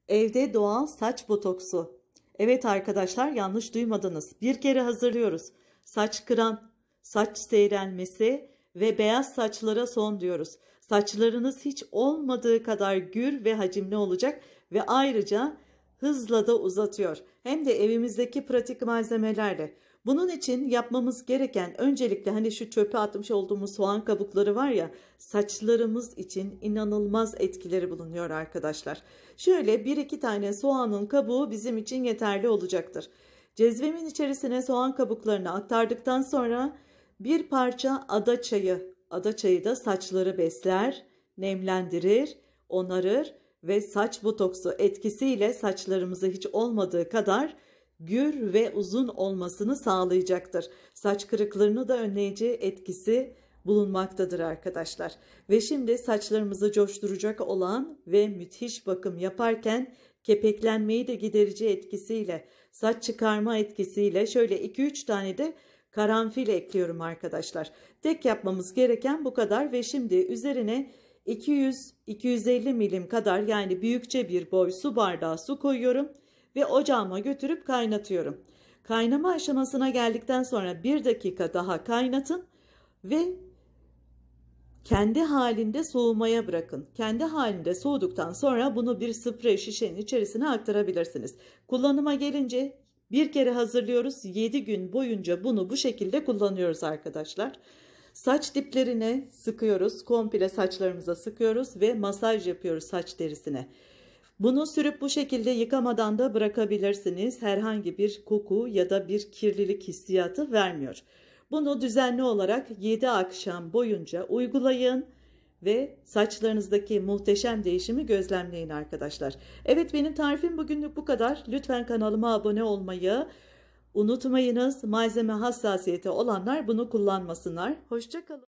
Evde doğal saç botoksu. Evet arkadaşlar, yanlış duymadınız. Bir kere hazırlıyoruz. Saç kıran, saç seyrelmesi ve beyaz saçlara son diyoruz. Saçlarınız hiç olmadığı kadar gür ve hacimli olacak ve ayrıca hızla da uzatıyor. Hem de evimizdeki pratik malzemelerle. Bunun için yapmamız gereken öncelikle hani şu çöpe atmış olduğumuz soğan kabukları var ya, saçlarımız için inanılmaz etkileri bulunuyor arkadaşlar. Şöyle bir iki tane soğanın kabuğu bizim için yeterli olacaktır. Cezvemin içerisine soğan kabuklarını aktardıktan sonra bir parça ada çayı da saçları besler, nemlendirir, onarır ve saç botoksu etkisiyle saçlarımızı hiç olmadığı kadar gür ve uzun olmasını sağlayacaktır. Saç kırıklarını da önleyici etkisi bulunmaktadır arkadaşlar. Ve şimdi saçlarımızı coşturacak olan ve müthiş bakım yaparken kepeklenmeyi de giderici etkisiyle, saç çıkarma etkisiyle şöyle 2-3 tane de karanfil ekliyorum arkadaşlar. Tek yapmamız gereken bu kadar ve şimdi üzerine 200-250 milim kadar, yani büyükçe bir boy su bardağı su koyuyorum ve ocağıma götürüp kaynatıyorum. Kaynama aşamasına geldikten sonra 1 dakika daha kaynatın ve kendi halinde soğumaya bırakın. Kendi halinde soğuduktan sonra bunu bir sprey şişenin içerisine aktarabilirsiniz. Kullanıma gelince bir kere hazırlıyoruz. 7 gün boyunca bunu bu şekilde kullanıyoruz arkadaşlar. Saç diplerine sıkıyoruz. Komple saçlarımıza sıkıyoruz ve masaj yapıyoruz saç derisine. Bunu sürüp bu şekilde yıkamadan da bırakabilirsiniz. Herhangi bir koku ya da bir kirlilik hissiyatı vermiyor. Bunu düzenli olarak 7 akşam boyunca uygulayın ve saçlarınızdaki muhteşem değişimi gözlemleyin arkadaşlar. Evet, benim tarifim bugünlük bu kadar. Lütfen kanalıma abone olmayı unutmayınız. Malzeme hassasiyeti olanlar bunu kullanmasınlar. Hoşça kalın.